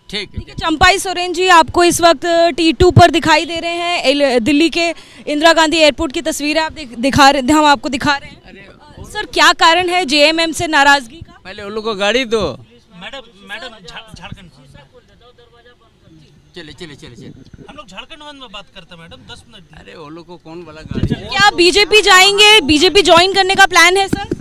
ठीक है। चंपाई सोरेन जी आपको इस वक्त T2 पर दिखाई दे रहे हैं। दिल्ली के इंदिरा गांधी एयरपोर्ट की तस्वीरें आप हम आपको दिखा रहे हैं। सर क्या कारण है जेएमएम से नाराजगी का? पहले उन लोग को गाड़ी दो। मैडम झारखंड चले चले चले चले, हम लोग झारखंड में बात करते हैं मैडम, 10 मिनट। अरे वो लोग को कौन वाला गाड़ी? क्या बीजेपी जाएंगे? बीजेपी ज्वाइन करने का प्लान है सर?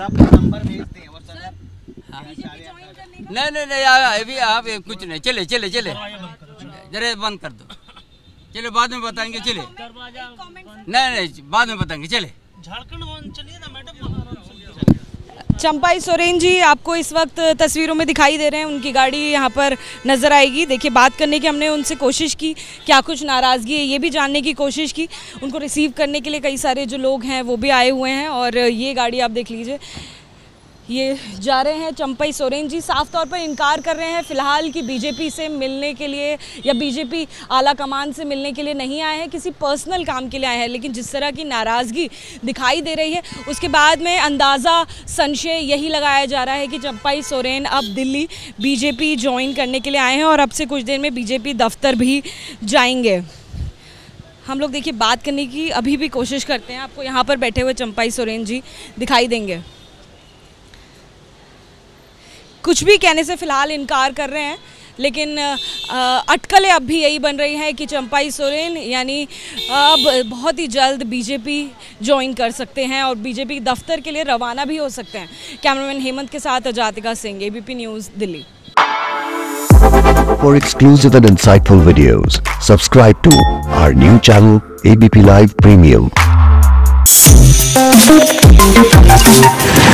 नहीं नहीं नहीं, अभी आप कुछ नहीं, चले चले चले, जरा बंद कर दो, चले बाद में बताएंगे, चले नहीं नहीं बाद में बताएंगे, चले झारखंड चलिए ना मैडम। चंपाई सोरेन जी आपको इस वक्त तस्वीरों में दिखाई दे रहे हैं, उनकी गाड़ी यहाँ पर नज़र आएगी। देखिए बात करने की हमने उनसे कोशिश की, क्या कुछ नाराज़गी है ये भी जानने की कोशिश की। उनको रिसीव करने के लिए कई सारे जो लोग हैं वो भी आए हुए हैं और ये गाड़ी आप देख लीजिए, ये जा रहे हैं। चंपाई सोरेन जी साफ तौर पर इनकार कर रहे हैं फ़िलहाल कि बीजेपी से मिलने के लिए या बीजेपी आला कमान से मिलने के लिए नहीं आए हैं, किसी पर्सनल काम के लिए आए हैं। लेकिन जिस तरह की नाराज़गी दिखाई दे रही है उसके बाद में अंदाज़ा संशय यही लगाया जा रहा है कि चंपाई सोरेन अब दिल्ली बीजेपी ज्वाइन करने के लिए आए हैं और अब से कुछ देर में बीजेपी दफ्तर भी जाएंगे। हम लोग देखिए बात करने की अभी भी कोशिश करते हैं, आपको यहाँ पर बैठे हुए चंपाई सोरेन जी दिखाई देंगे। कुछ भी कहने से फ़िलहाल इनकार कर रहे हैं, लेकिन अटकलें अब भी यही बन रही हैं कि चंपाई सोरेन यानी अब बहुत ही जल्द बीजेपी ज्वाइन कर सकते हैं और बीजेपी दफ्तर के लिए रवाना भी हो सकते हैं। कैमरामैन हेमंत के साथ Ajatika Singh, ABP news, Delhi. For exclusive and insightful videos, subscribe to our new channel ABP Live Premium.